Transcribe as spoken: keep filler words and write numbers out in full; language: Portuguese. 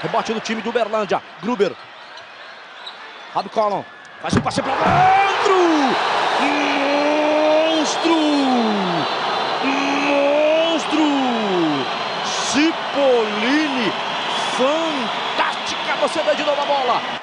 Rebote do time de Uberlândia. Gruber. Rob Collon. Faz o passe para dentro. Monstro! Monstro! Cipollini. Fantástica. Você vê de novo a bola.